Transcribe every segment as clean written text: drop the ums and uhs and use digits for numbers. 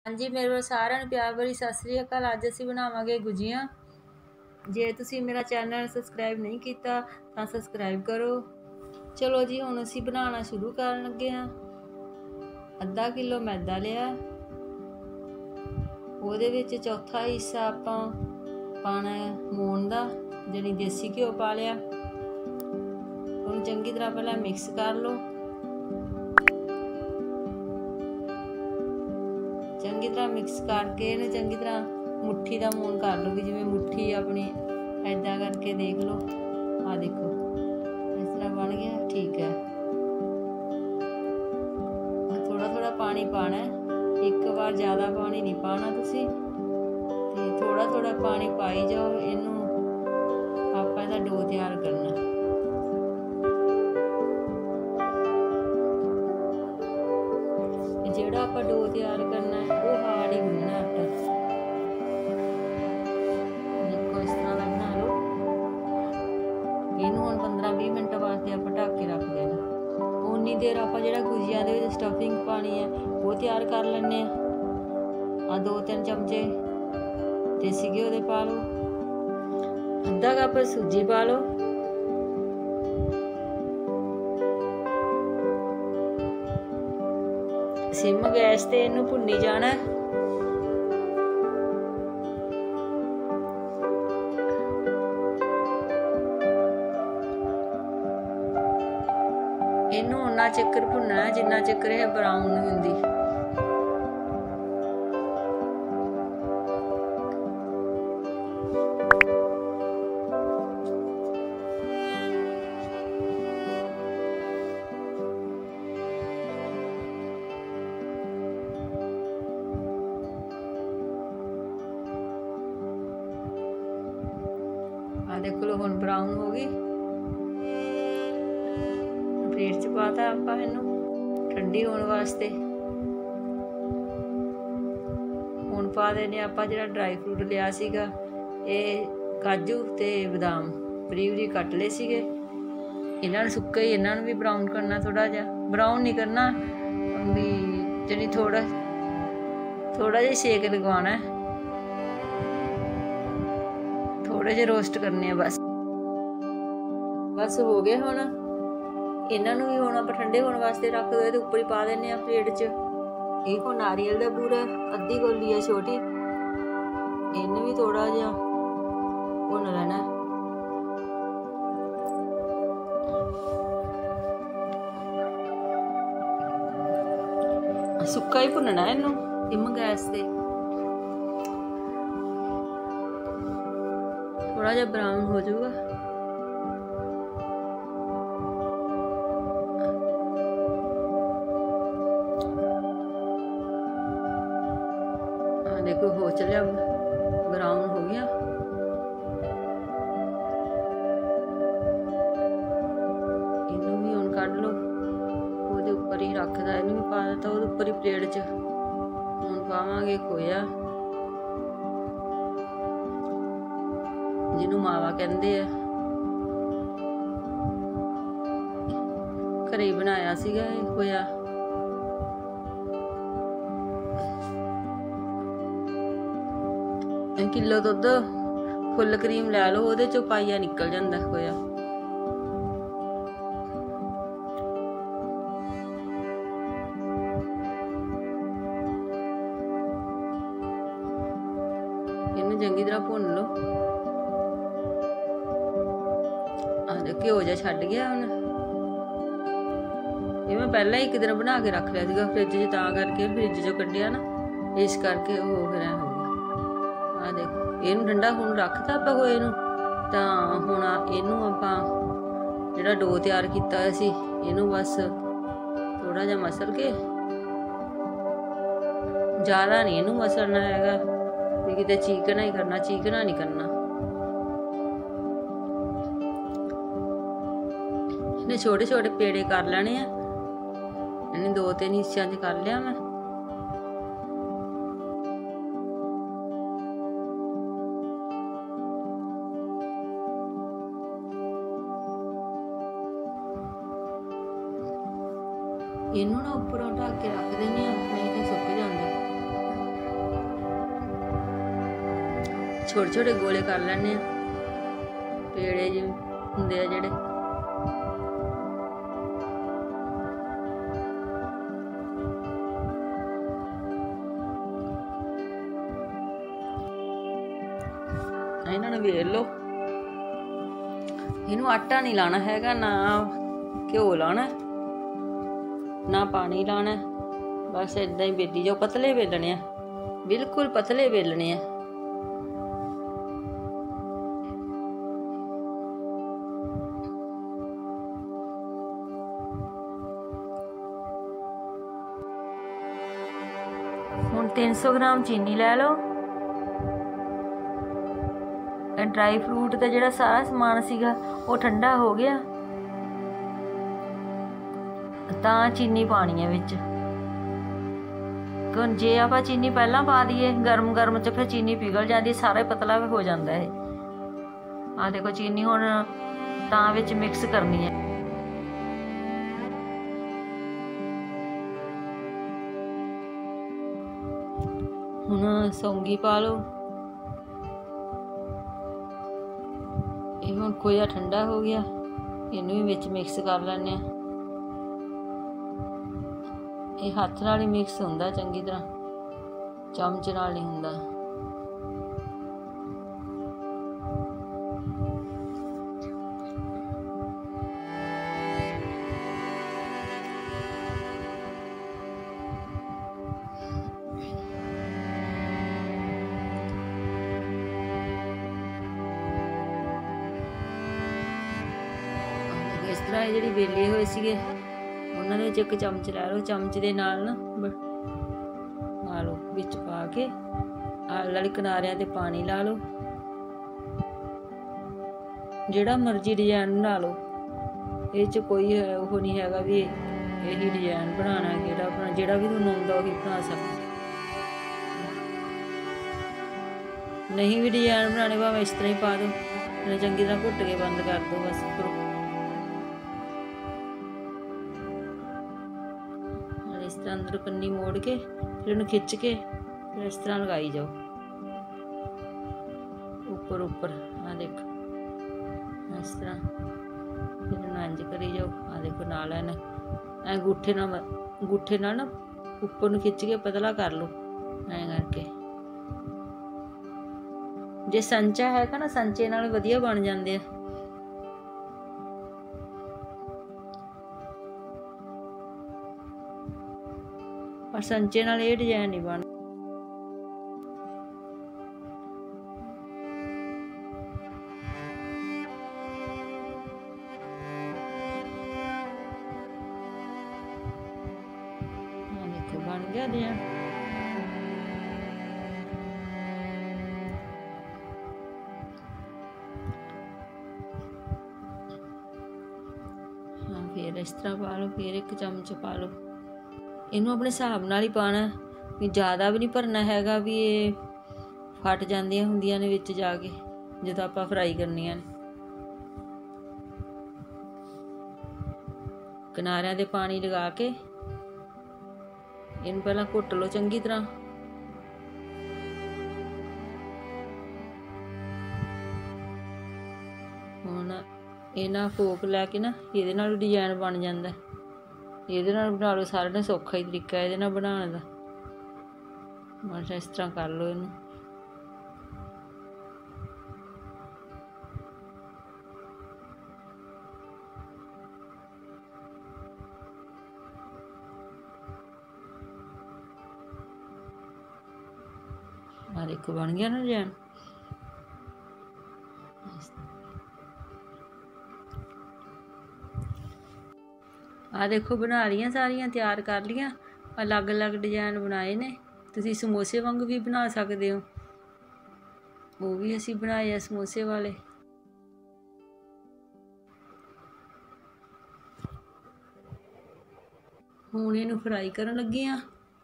ਹਾਂਜੀ ਮੇਰੇ ਵੱਲ ਸਾਰਿਆਂ ਨੂੰ ਪਿਆਰ ਭਰੀ ਸਤਿ ਸ੍ਰੀ ਅਕਾਲ। ਅੱਜ ਅਸੀਂ ਬਣਾਵਾਂਗੇ ਗੁਜੀਆਂ। ਜੇ ਤੁਸੀਂ ਮੇਰਾ ਚੈਨਲ ਸਬਸਕ੍ਰਾਈਬ ਨਹੀਂ ਕੀਤਾ ਤਾਂ ਸਬਸਕ੍ਰਾਈਬ ਕਰੋ। ਚਲੋ ਜੀ ਹੁਣ ਅਸੀਂ ਬਣਾਉਣਾ ਸ਼ੁਰੂ ਕਰਨ ਲੱਗੇ ਹਾਂ। ਅੱਧਾ ਕਿਲੋ ਮੈਦਾ ਲਿਆ, ਉਹਦੇ ਵਿੱਚ ਚੌਥਾ ਹਿੱਸਾ ਆਪਾਂ ਪਾਣਾ ਮੂਣ ਦਾ, ਜਾਨੀ ਦੇਸੀ ਘਿਓ ਪਾ ਲਿਆ। ਉਹਨੂੰ ਚੰਗੀ ਤਰ੍ਹਾਂ ਪਹਿਲਾਂ ਮਿਕਸ ਕਰ ਲਓ। ਚੰਗੀ ਤਰ੍ਹਾਂ ਮਿਕਸ ਕਰਕੇ ਇਹਨੂੰ ਚੰਗੀ ਤਰ੍ਹਾਂ ਮੁੱਠੀ ਦਾ ਮੂਣ ਕਰ ਲਓ, ਵੀ ਜਿਵੇਂ ਮੁੱਠੀ ਆਪਣੀ ਐਦਾਂ ਕਰਕੇ ਦੇਖ ਲਓ। ਆ ਦੇਖੋ ਇਸ ਤਰ੍ਹਾਂ ਬਣ ਗਿਆ, ਠੀਕ ਹੈ। ਥੋੜਾ ਥੋੜਾ ਪਾਣੀ ਪਾਣਾ, ਇੱਕ ਵਾਰ ਜ਼ਿਆਦਾ ਪਾਣੀ ਨਹੀਂ ਪਾਣਾ ਤੁਸੀਂ, ਤੇ ਥੋੜਾ ਥੋੜਾ ਪਾਣੀ ਪਾਈ ਜਾਓ। ਇਹਨੂੰ ਆਪਾਂ ਇਹਦਾ ਡੋ ਤਿਆਰ ਕਰਨਾ। ਜਿਹੜਾ ਆਪਾਂ ਡੋ ਤਿਆਰ ਕਰਨਾ ਉਹ ਹਾਰਡ ਹੀ ਗੁੰਨਣਾ ਆਟਾ। ਦੇਖੋ ਇਸ ਤਰ੍ਹਾਂ ਦਾ ਬਣਾ ਲਓ। ਇਹਨੂੰ ਹੁਣ 15-20 ਮਿੰਟ ਵਾਸਤੇ ਆਪਾਂ ਢੱਕ ਕੇ ਰੱਖ ਦੇਣਾ। ਉਨੀ ਦੇਰ ਆਪਾਂ ਜਿਹੜਾ ਗੁਜੀਆ ਦੇ ਵਿੱਚ ਸਟਫਿੰਗ ਪਾਣੀ ਹੈ ਉਹ ਤਿਆਰ ਕਰ ਲੈਂਦੇ ਆ। 2-3 ਚਮਚੇ ਦੇਸੀ ਘਿਓ ਦੇ ਪਾ ਲਓ, ਅੱਧਾ ਕੱਪ ਸੂਜੀ ਪਾ ਲਓ, ਸਿਮ ਗੈਸ ਤੇ ਇਹਨੂੰ ਭੁੰਨੀ ਜਾਣਾ। ਇਹਨੂੰ ਉਨਾ ਚਿਰ ਭੁੰਨਣਾ ਜਿੰਨਾ ਚਿਰ ਇਹ ਬਰਾਊਨ ਨਹੀਂ ਹੁੰਦੀ। देख लो हुण ब्राउन हो गई। प्लेट च पाता आपां इनू ठंडी होने वास्ते। हुण पा देने आपां जिहड़ा ड्राई फ्रूट लिया सीगा, ये काजू ते बदाम बरीक बरीक कट लए सीगे। इन्हां नूं सुक्का ही इन्हां नूं भी ब्राउन करना, थोड़ा जिहा ब्राउन नहीं करना, भी जानी थोड़ा जिहा सेक लगवाना है, थोड़े जे रोस्ट करने बस हो गए। हुण इन्हां नूं भी हुण आपां ठंडे होने वास्ते रख दो। इहदे उपर ही पा देने प्लेट च। इह हुण नारियल दा बूरा अद्धी कौली है छोटी, इन्हूं भी थोड़ा जिहा भुन लेना। सुक्का ही भुनना इहनूं सिम गैस ते। थोड़ा जिहा ब्राउन हो जाऊगा। देखो हो चलिया ब्राउन हो गया। इनू भी हुण कढ लो, ਉਹਦੇ ਉੱਪਰ ਹੀ ਰੱਖਦਾ। ਇਹਨੂੰ ਵੀ ਪਾ ਦਿੱਤਾ ਉਹਦੇ ਉੱਪਰ ਹੀ ਪਲੇਟ 'ਚ। ਹੁਣ ਪਾਵਾਂਗੇ ਖੋਇਆ, ਜਿਹਨੂੰ ਮਾਵਾ ਕਹਿੰਦੇ ਆ। ਘਰੇ ਬਣਾਇਆ ਸੀਗਾ ਇਹ ਖੋਇਆ। ਕਿਲੋ ਦੁੱਧ ਫੁੱਲ ਕਰੀਮ ਲੈ ਲਓ, ਉਹਦੇ ਚੋਂ ਪਾਈਆ ਨਿਕਲ ਜਾਂਦਾ ਖੋਇਆ। ਇਹਨੂੰ ਚੰਗੀ ਤਰ੍ਹਾਂ ਭੁੰਨ ਲਓ। घिओ जिहा छड्ड गया। हुण ये मैं पहला ही एक दिन बना के रख लिया सीगा फ्रिज च, तां करके फ्रिज चों कड्ढिया ना, इस करके वो फिर हो गया। आ देखो इहनूं ठंडा हुण रखता आपां होए नूं। तां हुण इहनूं आपां जिहड़ा डो तैयार कीता होया सी, इहनूं बस थोड़ा जिहा मसल के, ज़्यादा नहीं इहनूं मसलना हैगा भी किते चीकना ही करना, चीकना नहीं करना। ने छोटे छोटे पेड़े कर लेने हैं। इन्हें 2-3 हिस्सों च कर लिया मैं। ਇਹਨੂੰ ਨਾ ਉੱਪਰੋਂ ਢੱਕ ਕੇ ਰੱਖ ਦਿੰਦੇ ਆ, ਨਹੀਂ ਤਾਂ ਸੁੱਕ ਜਾਂਦਾ। छोटे छोटे गोले कर लैने, पेड़े जिवें हुंदे आ जेह्ड़े। इन्हां नूं वेल लो। इनू आटा नहीं लाना हैगा, ना घ्यो लाना, ना पानी लाना, बस इदां ही बेली जाओ। पतले बेलने आ, बिल्कुल पतले बेलने आ। हुण 300 ग्राम चीनी लै लो। ड्राई फ्रूट का जिहड़ा सारा समान सीगा वो ठंडा हो गया, तां चीनी पानी है विच। जे आपां चीनी पहलां पा दईए गर्म गर्म च, फिर चीनी पिघल जाती, सारा पतला हो जाता है। आ देखो चीनी हुण तां विच मिक्स करनी है। हुण सौंगी पा लो। हुण खोया ठंडा हो गया, इनू भी विच मिक्स कर लैने। ये हत्थ नाल ही मिक्स हुंदा चंगी तरह, चमच नाल नहीं हुंदा। इस तरह जिहड़ी वेले होए सीगे उन्हां दे विच एक चमच लै लो। चमच दे नाल ना ला लो, विच पा के आले वाले किनारियां ते पानी ला लो। जिहड़ा मर्जी डिजाइन बना लो, इह च कोई ओह नहीं हैगा भी यही डिजाइन बनाना, जिहड़ा भी तुहानूं आउंदा उही बना सकदे। नहीं भी डिजाइन बनाने भावें इस तरह ही पा दो, चंगी तरह घुट के बंद कर दो बस। इस तरह अंदर पन्नी मोड़ के फिर उन्हें खिंच के फिर इस तरह लगाई जाओ ऊपर ऊपर। आ देखो इस तरह फिर इंज करी जाओ। आ देखो नाल अंगूठे नाल ना ऊपर नूं खिंच के पतला कर लो ऐ करके। जे संचा हैगा ना, संचे नाल वधिया बन जांदे आ। पर संचे नाल ये डिजाइन नहीं बन। देखो बन गया डिजाइन। हाँ फिर इस तरह पा लो, फिर एक चमच पा लो। इनू अपने हिसाब नाल ही पाना, भी ज़्यादा भी नहीं भरना हैगा भी ये फट जांदियां हुंदियां ने विच जाके जदों आपां फ्राई करनियां ने। किनारियां ते पानी लगा के इनू पहलां घुट लो चंगी तरह। हुण इन्हां फोक लैके ना इहदे नाल डिजाइन बन जांदा। ਇਹਦੇ ਨਾਲ ਬਣਾ ਲਓ, ਸਾਰਿਆਂ ਨਾਲੋਂ ਸੌਖਾ ਹੀ ਤਰੀਕਾ ਇਹਦੇ ਨਾਲ ਬਣਾਉਣ ਦਾ। ਬਸ ਇਸ ਤਰ੍ਹਾਂ ਕਰ ਲਓ ਇਹਨੂੰ। ਆ ਦੇਖੋ ਬਣ ਗਿਆ ਨਾ ਡਿਜ਼ਾਈਨ। आ देखो बना लिया सारियां, तैयार कर लिया। अलग अलग डिजाइन बनाए ने। तुसी समोसे वांग भी बना सकते हो, वो भी असी बनाए आ समोसे वाले। हुण इहनूं फ्राई करन लगे आ।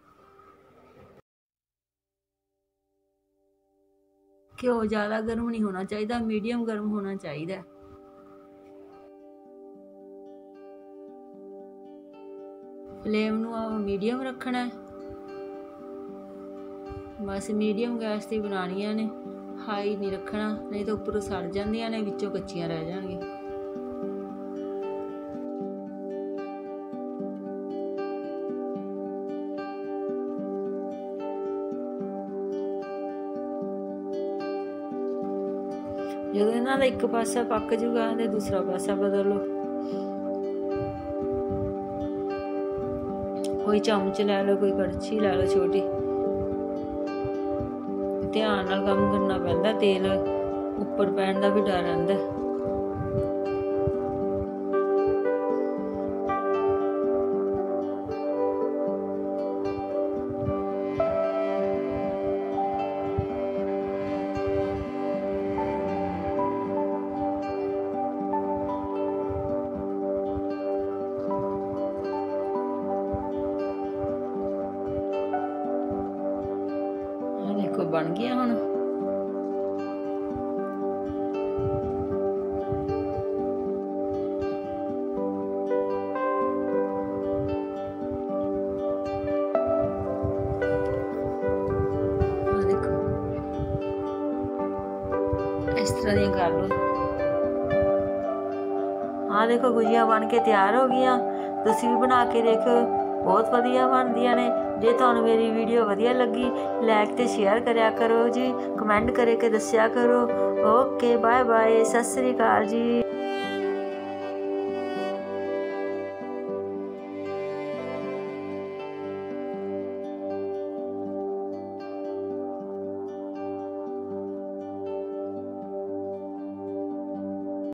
घ्यो ज़्यादा गर्म नहीं होना चाहिए, मीडियम गर्म होना चाहिए। फ्लेम नूं मीडियम रखना है, बस मीडियम गैस ते बनानियां ने। हाई नहीं रखना, नहीं तो उपरों सड़ जांदियां ने, विचों कच्चियां रह जाणगीਆਂ। ਜਦੋਂ ਇਹਨਾਂ ਦਾ ਇੱਕ ਪਾਸਾ ਪੱਕ ਜੂਗਾ ਤੇ ਦੂਸਰਾ ਪਾਸਾ ਬਦਲ ਲਓ। ਕੋਈ ਚਮਚ ਲੈ ਲਓ, ਕੋਈ ਕੜਛੀ ਲੈ ਲਓ ਛੋਟੀ। ਧਿਆਨ ਨਾਲ ਕੰਮ ਕਰਨਾ ਪੈਂਦਾ, ਤੇਲ ਉੱਪਰ ਪੈਣ ਦਾ ਵੀ ਡਰ ਰਹਿੰਦਾ। देखो बन गया हुण। देखो इस तरह दी कर लो। हाँ देखो गुजिया बन के तैयार हो गई। तुसी भी बना के देखो, बहुत वधिया बनदियां ने। जे तुहानूं मेरी वीडियो वधिया लगी, लाइक ते शेयर करया करो जी, कमेंट करके दस्सिया करो। ओके बाय बाय, सत श्री अकाल जी।